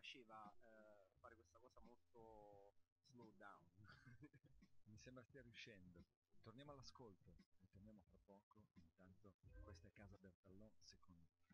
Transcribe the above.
piaceva fare questa cosa molto slow down. Mi sembra stia riuscendo. Torniamo all'ascolto, ritorniamo fra poco. Intanto questa è Casa Bertallon, secondo